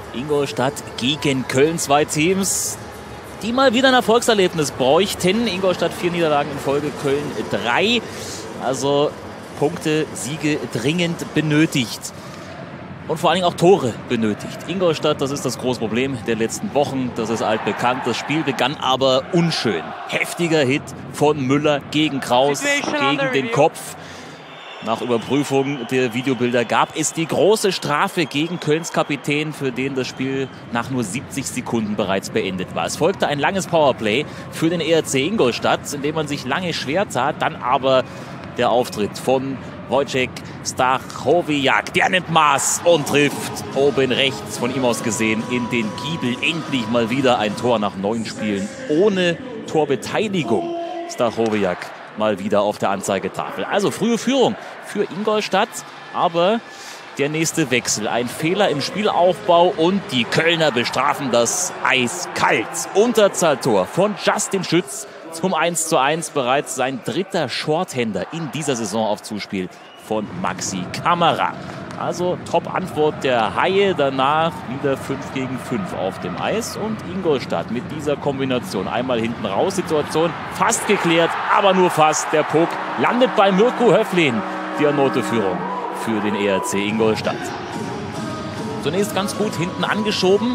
Ingolstadt gegen Köln, zwei Teams, die mal wieder ein Erfolgserlebnis bräuchten. Ingolstadt 4 Niederlagen in Folge, Köln 3. Also Punkte, Siege dringend benötigt. Und vor allen Dingen auch Tore benötigt. Ingolstadt, das ist das große Problem der letzten Wochen. Das ist altbekannt. Das Spiel begann aber unschön. Heftiger Hit von Müller gegen Kraus, gegen den Kopf. Nach Überprüfung der Videobilder gab es die große Strafe gegen Kölns Kapitän, für den das Spiel nach nur 70 Sekunden bereits beendet war. Es folgte ein langes Powerplay für den ERC Ingolstadt, in dem man sich lange schwer tat. Dann aber der Auftritt von Wojciech Stachowiak. Der nimmt Maß und trifft oben rechts von ihm aus gesehen in den Giebel. Endlich mal wieder ein Tor nach 9 Spielen ohne Torbeteiligung. Stachowiak mal wieder auf der Anzeigetafel. Also frühe Führung für Ingolstadt, aber der nächste Wechsel. Ein Fehler im Spielaufbau und die Kölner bestrafen das eiskalt. Unterzahltor von Justin Schütz zum 1:1. Bereits sein dritter Shorthänder in dieser Saison auf Zuspiel von Maxi Kamera. Also Top-Antwort der Haie, danach wieder 5 gegen 5 auf dem Eis und Ingolstadt mit dieser Kombination. Einmal hinten raus, Situation fast geklärt, aber nur fast. Der Puck landet bei Mirko Höflin, die erneute Führung für den ERC Ingolstadt. Zunächst ganz gut hinten angeschoben,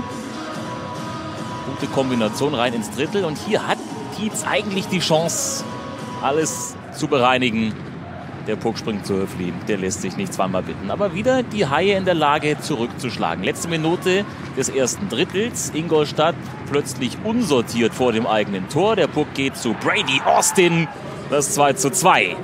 gute Kombination rein ins Drittel und hier hat Tietz eigentlich die Chance, alles zu bereinigen. Der Puck springt zu Höflin, der lässt sich nicht zweimal bitten. Aber wieder die Haie in der Lage zurückzuschlagen. Letzte Minute des ersten Drittels. Ingolstadt plötzlich unsortiert vor dem eigenen Tor. Der Puck geht zu Brady Austin, das 2:2.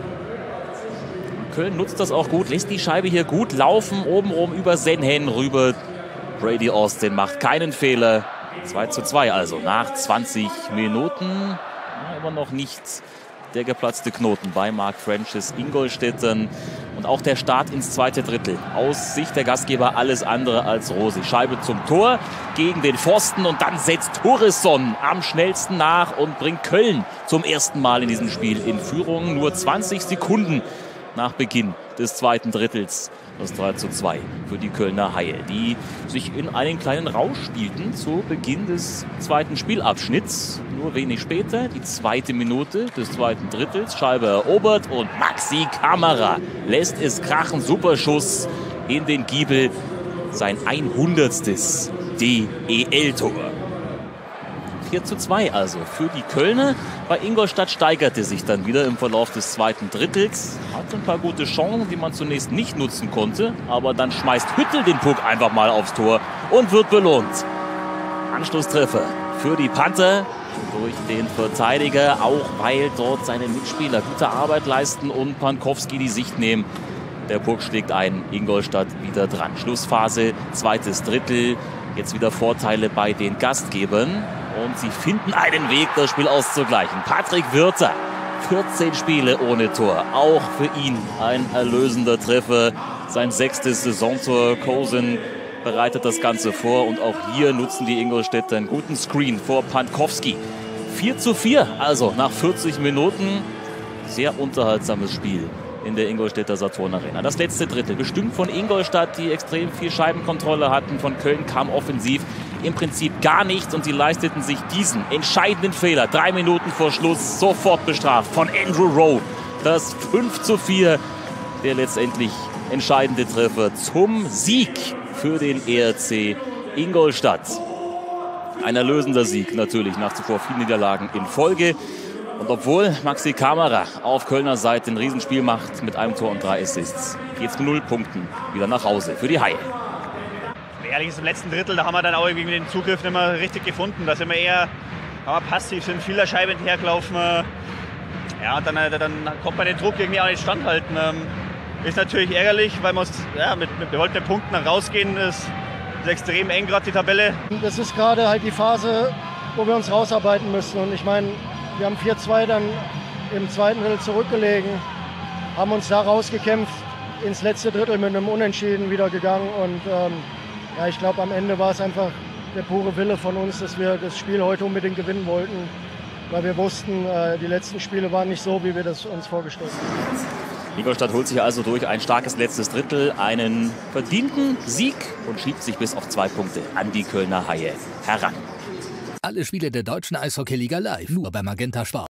Köln nutzt das auch gut, lässt die Scheibe hier gut laufen, obenrum über Senhen rüber. Brady Austin macht keinen Fehler. 2:2 also nach 20 Minuten. Aber noch nichts. Der geplatzte Knoten bei Mark Frenches Ingolstädtern. Und auch der Start ins zweite Drittel. Aus Sicht der Gastgeber alles andere als rosig. Scheibe zum Tor gegen den Pfosten und dann setzt Thuresson am schnellsten nach und bringt Köln zum ersten Mal in diesem Spiel in Führung. Nur 20 Sekunden nach Beginn des zweiten Drittels. Das 3:2 für die Kölner Haie, die sich in einen kleinen Rausch spielten zu Beginn des zweiten Spielabschnitts. Nur wenig später, die zweite Minute des zweiten Drittels. Scheibe erobert und Maxi Kamera lässt es krachen. Super Schuss in den Giebel. Sein 100. DEL-Tor. 4:2 also für die Kölner. Bei Ingolstadt steigerte sich dann wieder im Verlauf des zweiten Drittels. Hatte ein paar gute Chancen, die man zunächst nicht nutzen konnte. Aber dann schmeißt Hüttel den Puck einfach mal aufs Tor und wird belohnt. Anschlusstreffer für die Panther durch den Verteidiger. Auch weil dort seine Mitspieler gute Arbeit leisten und Pankowski die Sicht nehmen. Der Puck schlägt ein, Ingolstadt wieder dran. Schlussphase, zweites Drittel. Jetzt wieder Vorteile bei den Gastgebern. Und sie finden einen Weg, das Spiel auszugleichen. Patrick Wirther, 14 Spiele ohne Tor. Auch für ihn ein erlösender Treffer. Sein 6. Saisontor. Kosen bereitet das Ganze vor. Und auch hier nutzen die Ingolstädter einen guten Screen vor Pankowski. 4:4, also nach 40 Minuten. Sehr unterhaltsames Spiel in der Ingolstädter Saturn Arena. Das letzte Drittel bestimmt von Ingolstadt, die extrem viel Scheibenkontrolle hatten. Von Köln kam offensiv im Prinzip gar nichts und sie leisteten sich diesen entscheidenden Fehler 3 Minuten vor Schluss sofort bestraft von Andrew Rowe. Das 5:4, der letztendlich entscheidende Treffer zum Sieg für den ERC Ingolstadt. Ein erlösender Sieg natürlich nach zuvor 4 Niederlagen in Folge. Und obwohl Maxi Kamera auf Kölner Seite ein Riesenspiel macht mit einem Tor und 3 Assists, geht's mit 0 Punkten wieder nach Hause für die Haie. Ehrlich ist, im letzten Drittel, da haben wir dann auch irgendwie den Zugriff nicht mehr richtig gefunden. Da sind wir eher passiv, sind vieler Scheiben hinterhergelaufen. Ja, dann konnte man den Druck irgendwie auch nicht standhalten. Ist natürlich ärgerlich, weil wir wollten mit Punkten dann rausgehen. Das ist extrem eng gerade die Tabelle. Das ist gerade halt die Phase, wo wir uns rausarbeiten müssen. Und ich meine, wir haben 4:2 dann im zweiten Drittel zurückgelegen, haben uns da rausgekämpft, ins letzte Drittel mit einem Unentschieden wieder gegangen. Und ja, ich glaube, am Ende war es einfach der pure Wille von uns, dass wir das Spiel heute unbedingt gewinnen wollten, weil wir wussten, die letzten Spiele waren nicht so, wie wir das uns vorgestellt haben. Ingolstadt holt sich also durch ein starkes letztes Drittel einen verdienten Sieg und schiebt sich bis auf 2 Punkte an die Kölner Haie heran. Alle Spiele der deutschen Eishockeyliga live, nur bei Magenta Sport.